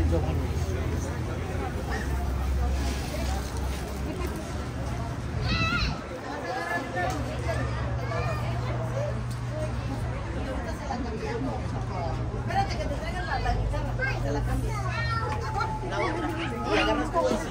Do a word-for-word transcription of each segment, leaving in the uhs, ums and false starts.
Espérate que te traigan la, la guitarra, te la cambias. La otra. Y agarras todo eso.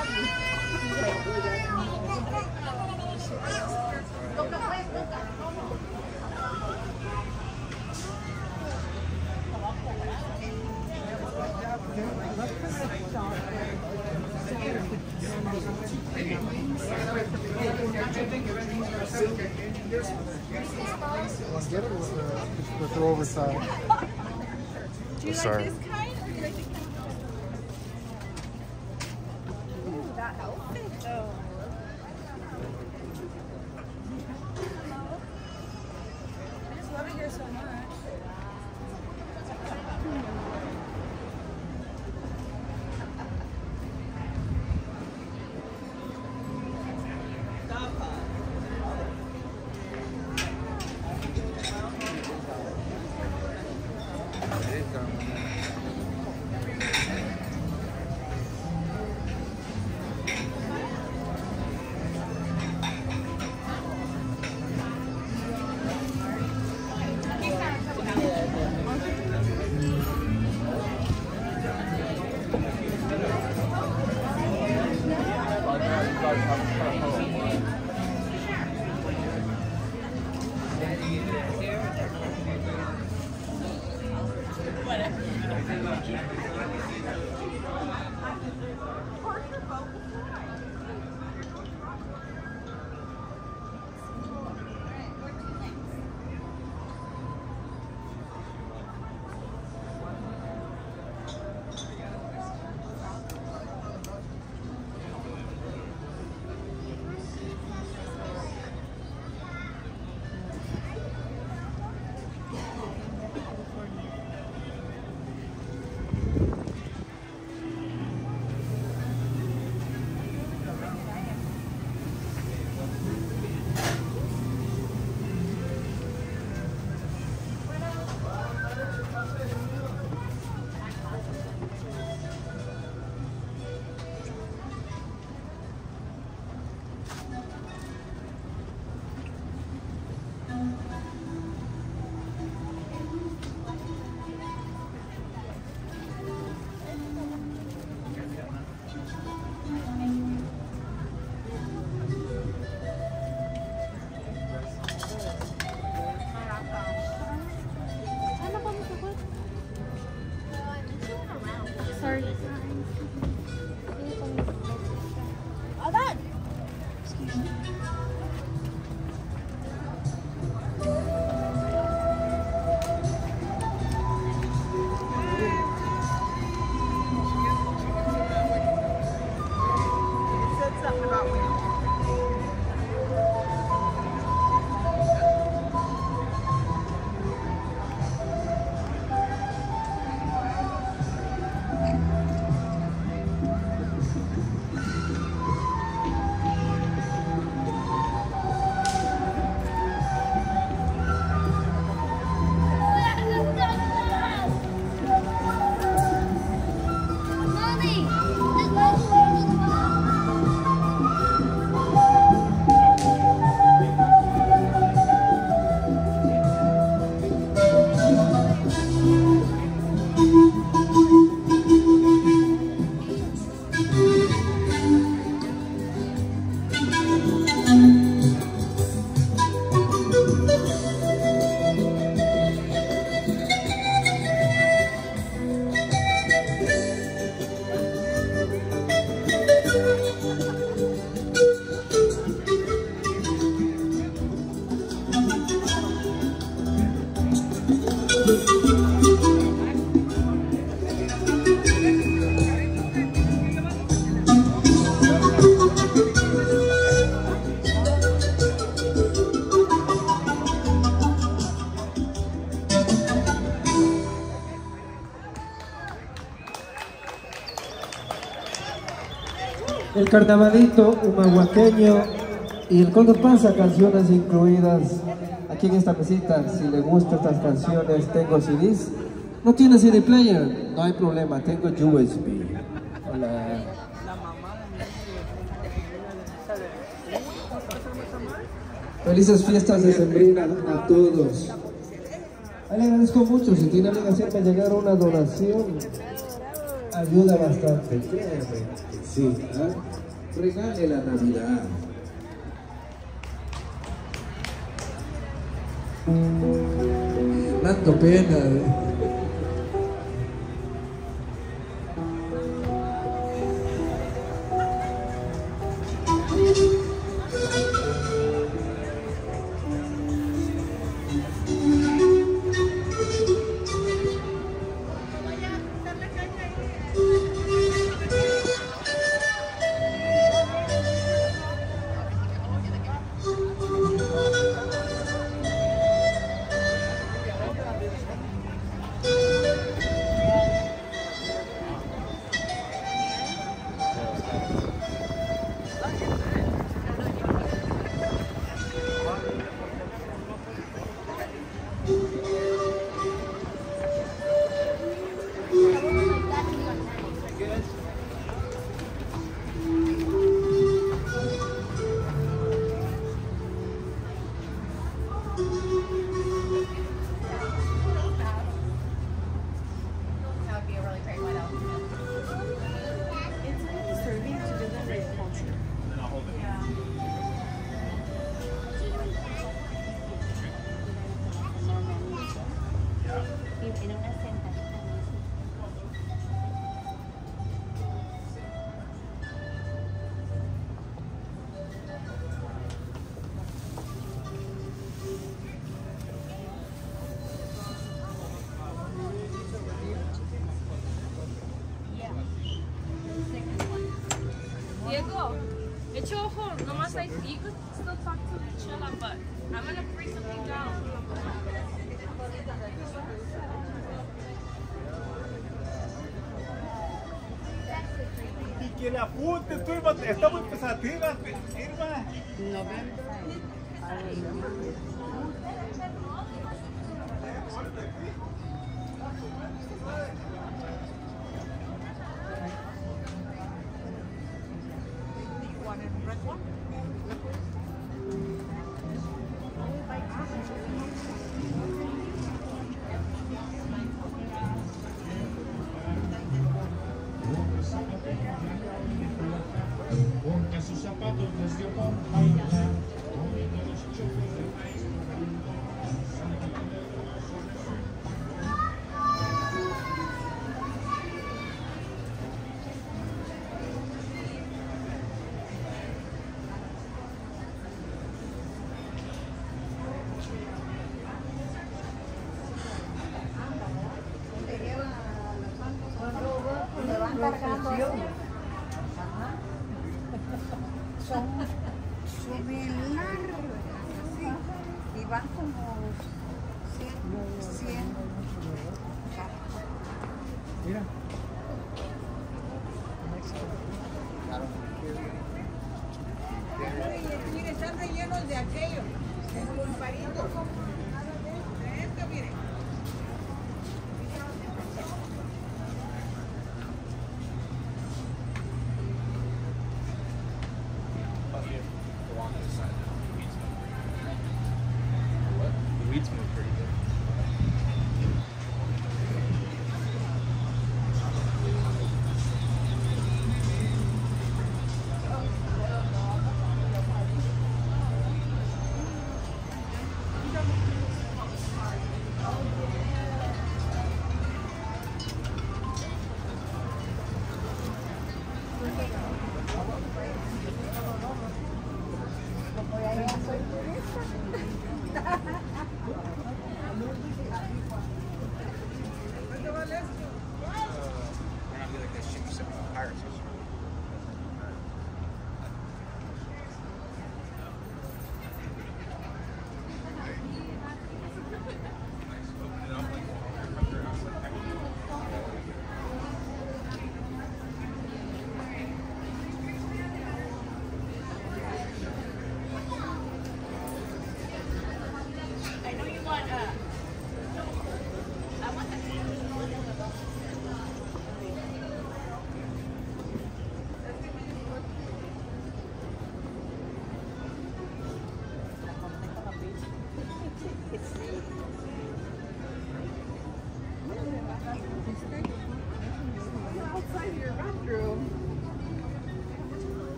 Toca pues, toca. Let's get it with the, with the oversized. Do you Sorry. like this kind? Or do you like this kind? Ooh, that outfit though. I just love it here so much. Sorry. Oh, that. Excuse me. Said something about me. El carnavalito humahuaqueño y el Condor Pasa, canciones incluidas aquí en esta mesita. Si le gustan estas canciones, tengo C Ds. ¿No tiene C D player? No hay problema, tengo U S B. Hola. Felices fiestas de sembrina a todos. Le agradezco mucho, si tiene amigas cerca llegar a una donación, ayuda bastante, créeme. Sí, ¿eh? Regale la Navidad. Dando pena. Diego, it's your home. No más like you could still talk to Chilla, but I'm gonna break something down. Y que la apunte, tú, Irma, está muy pesativa, Irma. Porque sus zapatos les dio por bailar. Le van cargando así. Son, son bien largos, sí, y van como cien, cien. Mira. Mire, están rellenos de aquello, de pulparitos. De esto, mire. The weeds move pretty good.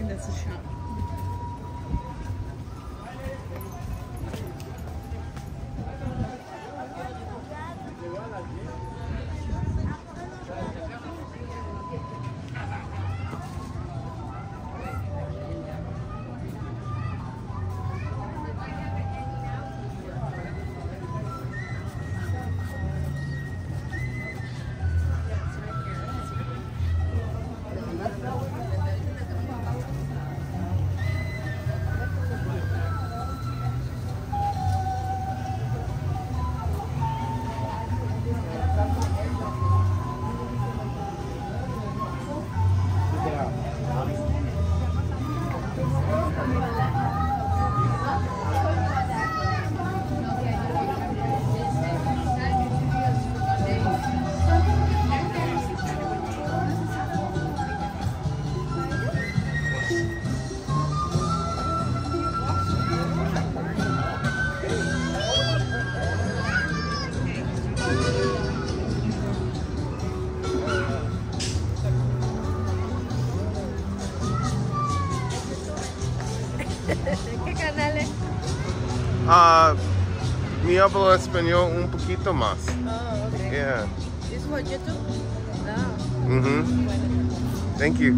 think that's a shop. ¿Qué canal es? Ah, mi hablo español un poquito más. Oh, okay. Yeah. This is for YouTube? No. Mm-hmm. Thank you.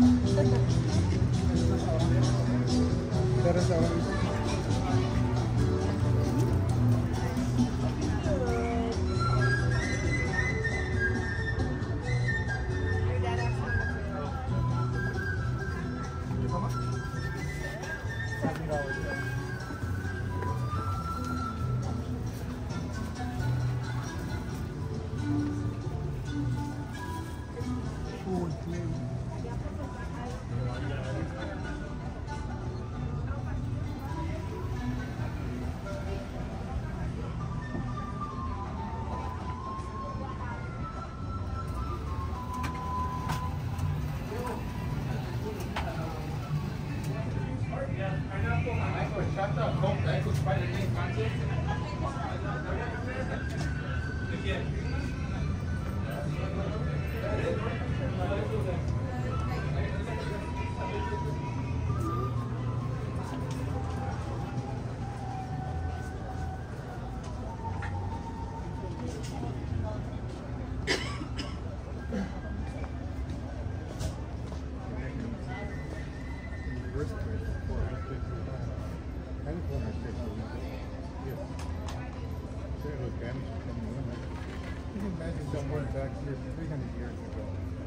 Imagine someone back here three hundred years ago.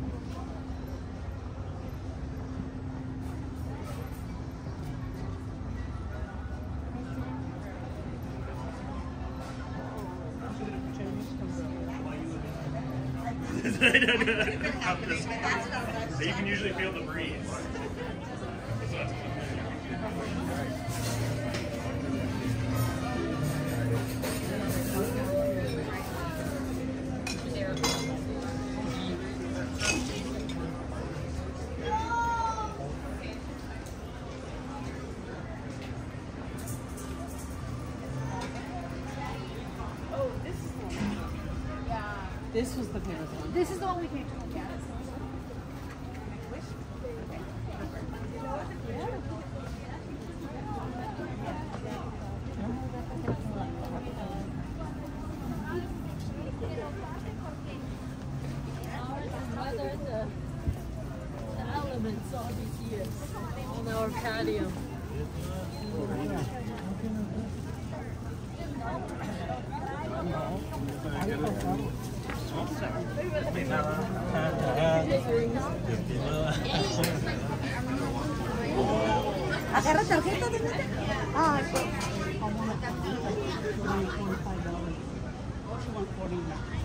You can usually feel the breeze. Oh, this is the one. Yeah. This was the famous one. This is the one we came to. Yeah. Elements all these years on our patio. Agarra tarjeta de nada. Ah, sí. one forty-nine.